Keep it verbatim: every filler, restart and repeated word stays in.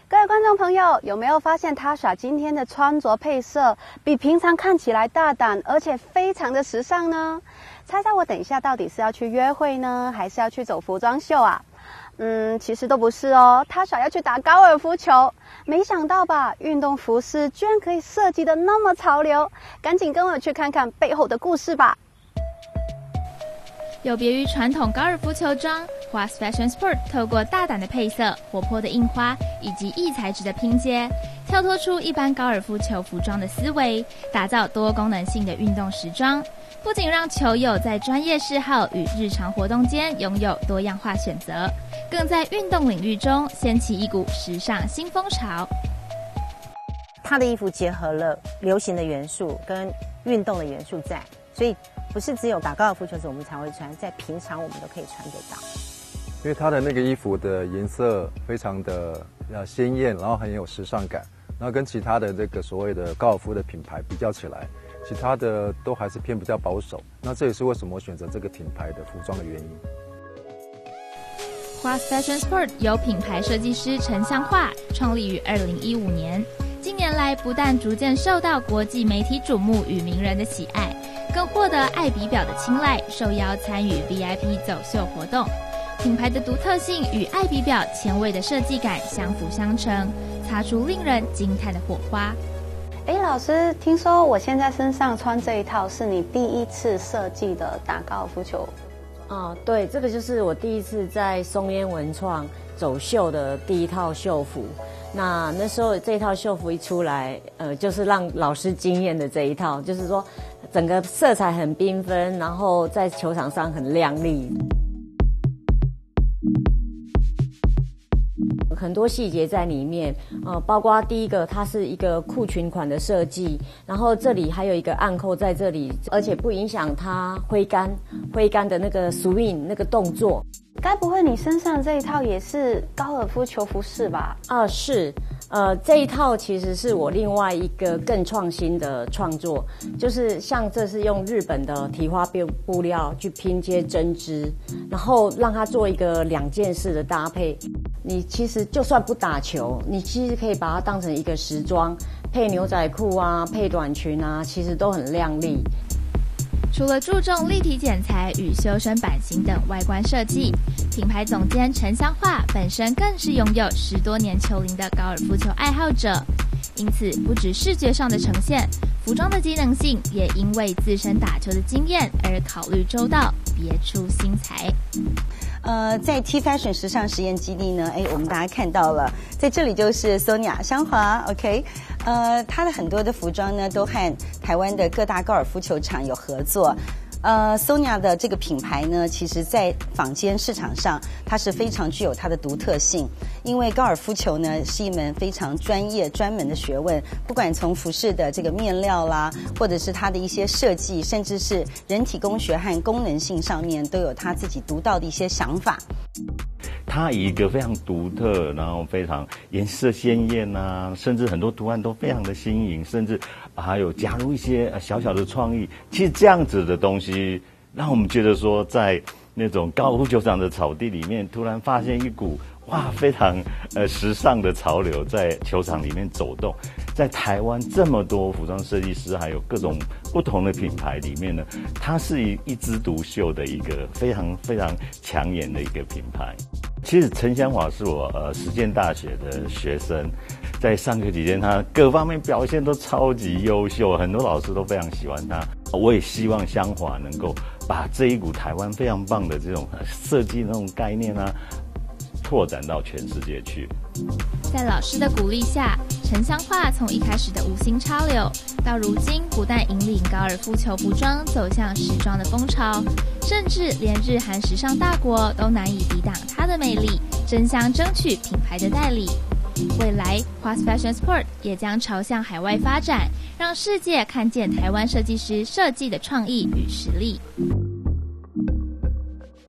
各位观众朋友，有没有发现 Tasha 今天的穿着配色比平常看起来大胆，而且非常的时尚呢？猜猜我等一下到底是要去约会呢，还是要去走服装秀啊？嗯，其实都不是哦。Tasha 要去打高尔夫球，没想到吧？运动服饰居然可以设计的那么潮流，赶紧跟我去看看背后的故事吧。 有别于传统高尔夫球装 ，Huas Fashion Sport 透过大胆的配色、活泼的印花以及异材质的拼接，跳脱出一般高尔夫球服装的思维，打造多功能性的运动时装。不仅让球友在专业嗜好与日常活动间拥有多样化选择，更在运动领域中掀起一股时尚新风潮。 他的衣服结合了流行的元素跟运动的元素在，所以不是只有打高尔夫球时我们才会穿，在平常我们都可以穿得到。 因为他的那个衣服的颜色非常的呃鲜艳，然后很有时尚感，然后跟其他的这个所谓的高尔夫的品牌比较起来，其他的都还是偏比较保守。那这也是为什么我选择这个品牌的服装的原因。 Huas Fashion Sport 由品牌设计师陈香化创立于二零一五年，近年来不但逐渐受到国际媒体瞩目与名人的喜爱，更获得爱彼表的青睐，受邀参与 V I P 走秀活动。品牌的独特性与爱彼表前卫的设计感相辅相成，擦出令人惊叹的火花。 哎，老师，听说我现在身上穿这一套是你第一次设计的打高尔夫球？ 哦，对，这个就是我第一次在松烟文创走秀的第一套秀服。那那时候这套秀服一出来，呃，就是让老师惊艳的这一套，就是说整个色彩很缤纷，然后在球场上很亮丽。很多细节在里面，呃，包括第一个，它是一个裤裙款的设计，然后这里还有一个暗扣在这里，而且不影响它挥杆、挥杆的那个 swing 那个动作。 该不会你身上这一套也是高尔夫球服饰吧？ 啊，是，呃，这一套其实是我另外一个更创新的创作，就是像这是用日本的提花布料去拼接针织，然后让它做一个两件式的搭配。你其实就算不打球，你其实可以把它当成一个时装，配牛仔裤啊，配短裙啊，其实都很亮丽。 除了注重立体剪裁与修身版型等外观设计，品牌总监陈香化本身更是拥有十多年球龄的高尔夫球爱好者，因此不止视觉上的呈现，服装的机能性也因为自身打球的经验而考虑周到，别出心裁。 呃，在 T Fashion 时尚实验基地呢，哎，我们大家看到了，在这里就是 Sonia 香华 ，OK， 呃，她的很多的服装呢，都和台湾的各大高尔夫球场有合作。呃 ，Sonia 的这个品牌呢，其实在坊间市场上，它是非常具有它的独特性。因为高尔夫球呢是一门非常专业、专门的学问，不管从服饰的这个面料啦，或者是它的一些设计，甚至是人体工学和功能性上面，都有它自己独到的一些想法。 它以一个非常独特，然后非常颜色鲜艳啊，甚至很多图案都非常的新颖，甚至还有加入一些小小的创意。其实这样子的东西，让我们觉得说，在那种高尔夫球场的草地里面，突然发现一股哇非常呃时尚的潮流在球场里面走动。在台湾这么多服装设计师，还有各种不同的品牌里面呢，它是一一枝独秀的一个非常非常抢眼的一个品牌。其实陈香华是我呃实践大学的学生，在上课期间他各方面表现都超级优秀，很多老师都非常喜欢他。我也希望香华能够把这一股台湾非常棒的这种设计那种概念啊，拓展到全世界去。 在老师的鼓励下，陈香化从一开始的无心插柳，到如今不但引领高尔夫球服装走向时装的风潮，甚至连日韩时尚大国都难以抵挡它的魅力，争相争取品牌的代理。未来 Huas Fashion Sport 也将朝向海外发展，让世界看见台湾设计师设计的创意与实力。